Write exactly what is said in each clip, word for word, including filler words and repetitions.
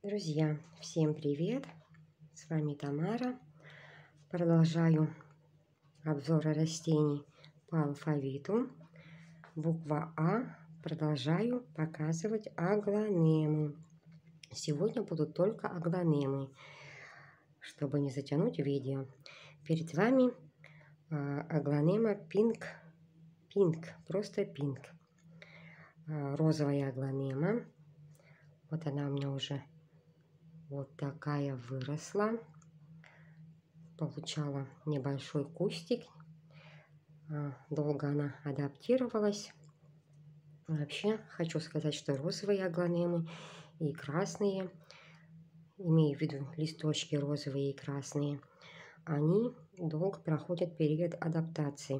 Друзья, всем привет! С вами Тамара. Продолжаю обзор растений по алфавиту. Буква А. Продолжаю показывать аглонемы. Сегодня будут только аглонемы, чтобы не затянуть видео. Перед вами аглонема Pink. Pink, просто Pink. Розовая аглонема. Вот она у меня уже вот такая выросла. Получала небольшой кустик. Долго она адаптировалась. Вообще хочу сказать, что розовые аглонемы и красные, имею в виду листочки розовые и красные, они долго проходят период адаптации.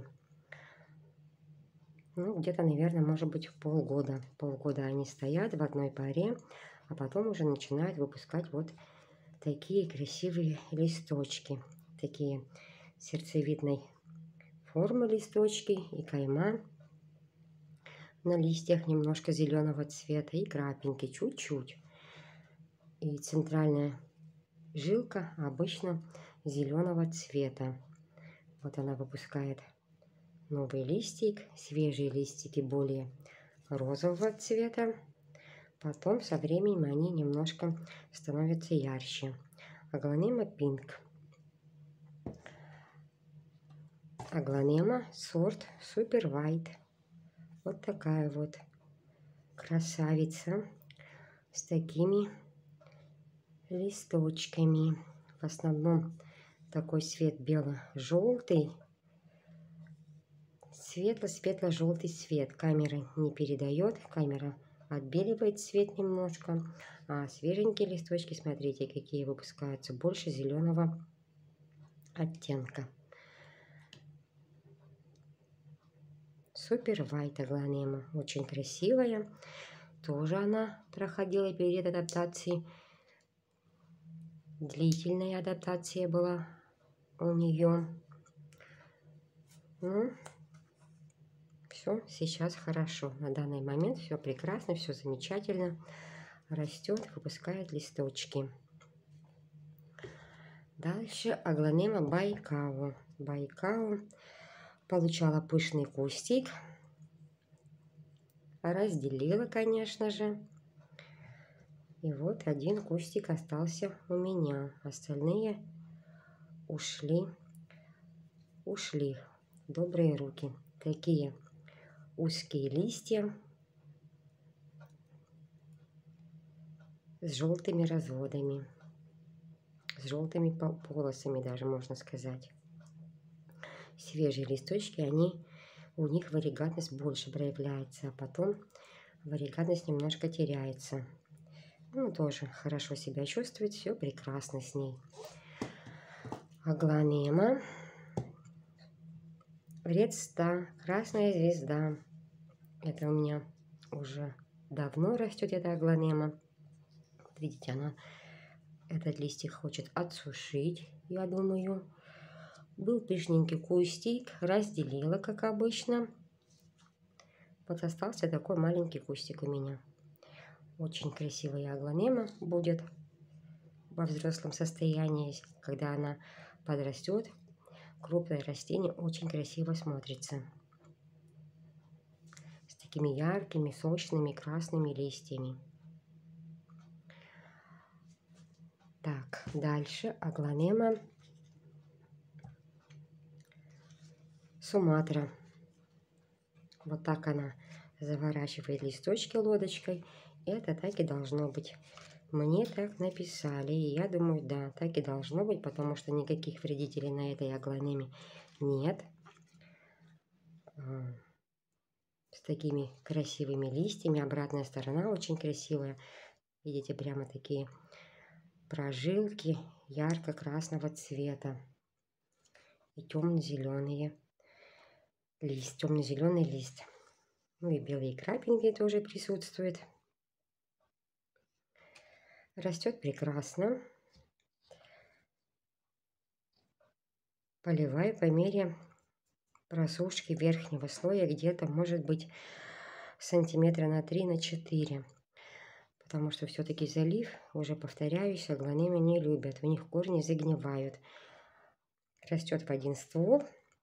Ну, где-то, наверное, может быть полгода. Полгода они стоят в одной паре, а потом уже начинают выпускать вот такие красивые листочки. Такие сердцевидной формы листочки и кайма на листьях немножко зеленого цвета и крапинки чуть-чуть. И центральная жилка обычно зеленого цвета. Вот она выпускает новый листик, свежие листики более розового цвета. Потом со временем они немножко становятся ярче. Аглонема Pink. Аглонема сорт Super White. Вот такая вот красавица с такими листочками. В основном такой цвет бело-желтый. Светло-светло-желтый цвет. Камера не передает. Камера отбеливает цвет немножко. А свеженькие листочки, смотрите, какие выпускаются. Больше зеленого оттенка. Super White аглонема. Очень красивая. Тоже она проходила период адаптации. Длительная адаптация была у нее. Ну, все сейчас хорошо. На данный момент все прекрасно, все замечательно. Растет, выпускает листочки. Дальше аглонема Байкао. Байкао получала пышный кустик. Разделила, конечно же. И вот один кустик остался у меня. Остальные ушли, ушли в добрые руки. Такие узкие листья с желтыми разводами, с желтыми полосами даже, можно сказать. Свежие листочки, они, у них варигатность больше проявляется, а потом варигатность немножко теряется. Ну, тоже хорошо себя чувствует, все прекрасно с ней. Аглонема Red Star, красная звезда. Это у меня уже давно растет эта аглонема. Видите, она этот листик хочет отсушить, я думаю. Был пышненький кустик, разделила, как обычно. Вот остался такой маленький кустик у меня. Очень красивая аглонема будет во взрослом состоянии, когда она подрастет. Крупное растение очень красиво смотрится. С такими яркими, сочными, красными листьями. Так, дальше аглонема Суматра. Вот так она заворачивает листочки лодочкой. Это так и должно быть. Мне так написали. И я думаю, да, так и должно быть, потому что никаких вредителей на этой аглонеме нет. С такими красивыми листьями. Обратная сторона очень красивая. Видите, прямо такие прожилки ярко-красного цвета. И темно-зеленые лист, темно-зеленый лист. Ну и белые крапинки тоже присутствуют. Растет прекрасно. Поливаю по мере просушки верхнего слоя, где-то может быть сантиметра на три, на четыре. Потому что все-таки залив, уже повторяюсь, аглонемы не любят. У них корни загнивают. Растет в один ствол.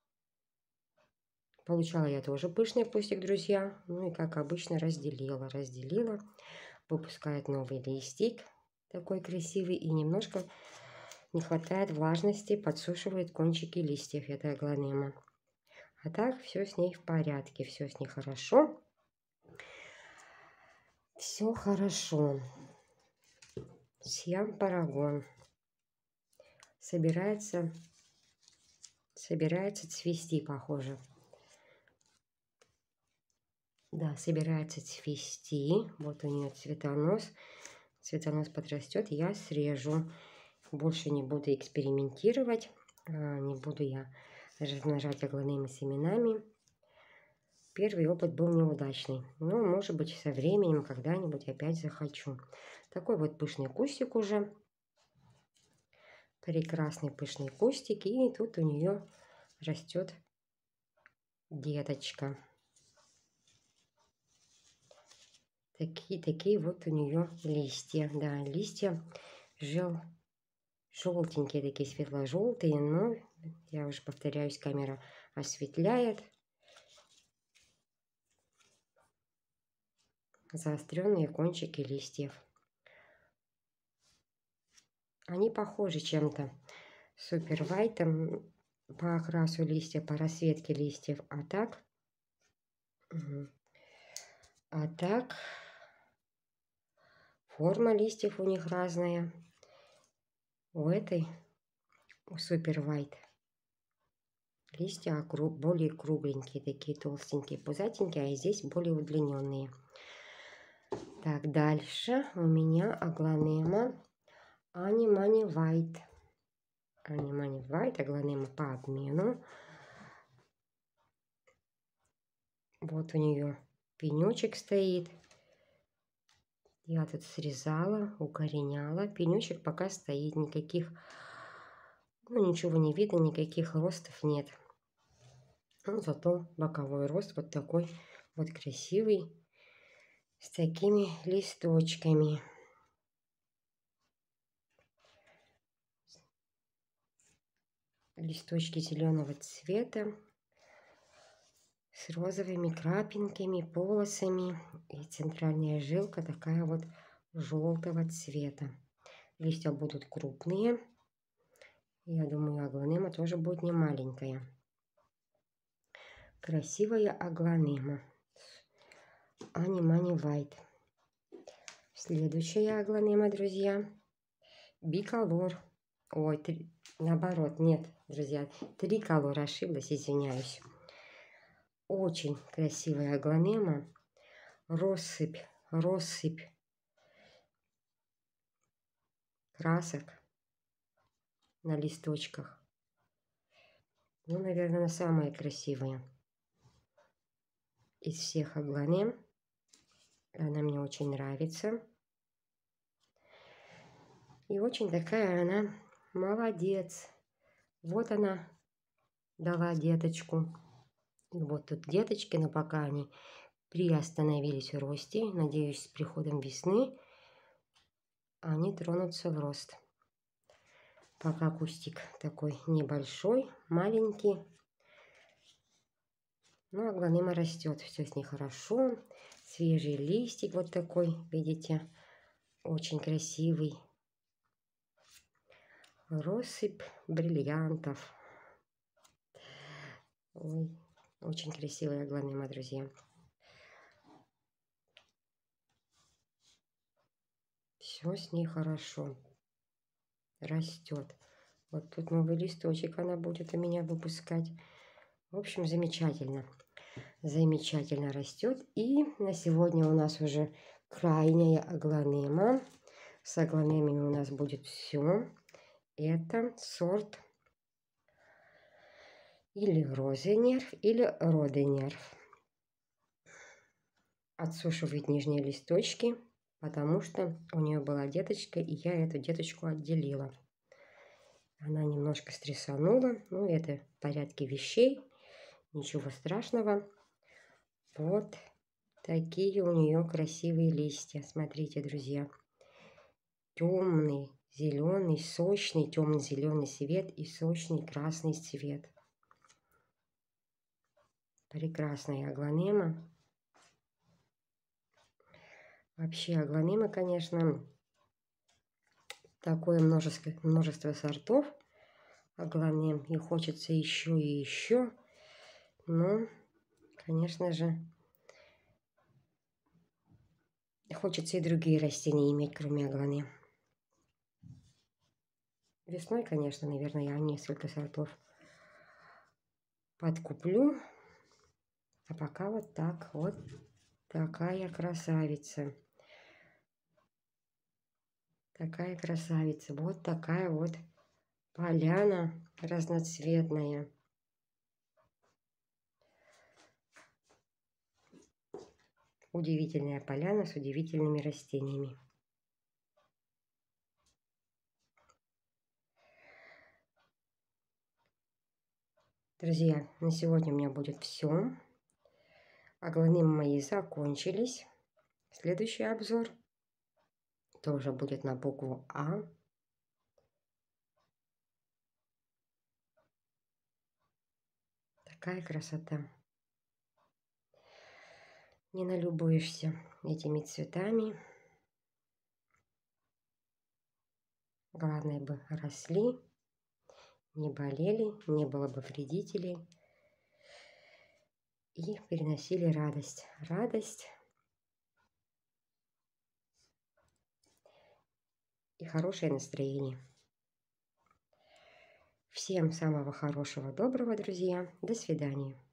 Получала я тоже пышный кустик, друзья. Ну и как обычно разделила. Разделила. Выпускает новый листик. Такой красивый. И немножко не хватает влажности. Подсушивает кончики листьев этой аглонемы. А так все с ней в порядке. Все с ней хорошо. Все хорошо. Сиам Парагон собирается, собирается цвести, похоже. Да, собирается цвести. Вот у нее цветонос. Цветонос подрастет, я срежу. Больше не буду экспериментировать. Не буду я размножать аглонемы семенами. Первый опыт был неудачный. Но, может быть, со временем когда-нибудь опять захочу. Такой вот пышный кустик уже. Прекрасный пышный кустик. И тут у нее растет деточка. Такие, такие вот у нее листья. Да, листья жел, желтенькие, такие светло-желтые. Но, я уже повторяюсь, камера осветляет. Заостренные кончики листьев. Они похожи чем-то с Супер Вайтом по окрасу листьев, по расцветке листьев. А так, а так, форма листьев у них разная. У этой, у Супер Вайт, листья более кругленькие, такие толстенькие, пузатенькие, а здесь более удлиненные. Так, дальше у меня аглонема Ани-Мани Вайт. Ани-Мани Вайт, аглонема по обмену. Вот у нее пенечек стоит. Я тут срезала, укореняла. Пенечек пока стоит, никаких, ну ничего не видно, никаких ростов нет. Ну, зато боковой рост вот такой вот красивый, с такими листочками. Листочки зеленого цвета с розовыми крапинками, полосами. И центральная жилка такая вот желтого цвета. Листья будут крупные. Я думаю, аглонема тоже будет не маленькая. Красивая аглонема. Ани-Мани Вайт. Следующая аглонема, друзья. Биколор. Ой, три, наоборот, нет, друзья. Триколор, ошиблась, извиняюсь. Очень красивая аглонема. Россыпь, россыпь красок на листочках. Ну, наверное, она самая красивая из всех аглонем. Она мне очень нравится. И очень такая она молодец. Вот она дала деточку. И вот тут деточки, но пока они приостановились в росте. Надеюсь, с приходом весны они тронутся в рост. Пока кустик такой небольшой, маленький. Но аглонема растет, все с ней хорошо. Свежий листик вот такой, видите, очень красивый. Россыпь бриллиантов. Ой, очень красивая аглонема, друзья. Все с ней хорошо. Растет. Вот тут новый листочек она будет у меня выпускать. В общем, замечательно. Замечательно растет. И на сегодня у нас уже крайняя аглонема. С аглонемами у нас будет все. Это сорт или розенерв, или роденерв. Отсушивает нижние листочки, потому что у нее была деточка, и я эту деточку отделила. Она немножко стрессанула, но это в порядке вещей, ничего страшного. Вот Такие у нее красивые листья. Смотрите, друзья. Темный, зеленый, сочный, темно-зеленый цвет и сочный красный цвет. Прекрасная аглонема. Вообще аглонема, конечно, такое множество, множество сортов аглонем. И хочется еще и еще. Но, конечно же, хочется и другие растения иметь, кроме аглонем. Весной, конечно, наверное, я несколько сортов подкуплю. А пока вот так вот такая красавица. Такая красавица. Вот такая вот поляна разноцветная. Удивительная поляна с удивительными растениями. Друзья, на сегодня у меня будет все. Аглонемы мои закончились. Следующий обзор тоже будет на букву А. Такая красота. Не налюбуешься этими цветами. Главное бы росли, не болели, не было бы вредителей. И переносили радость. Радость и хорошее настроение. Всем самого хорошего, доброго, друзья. До свидания.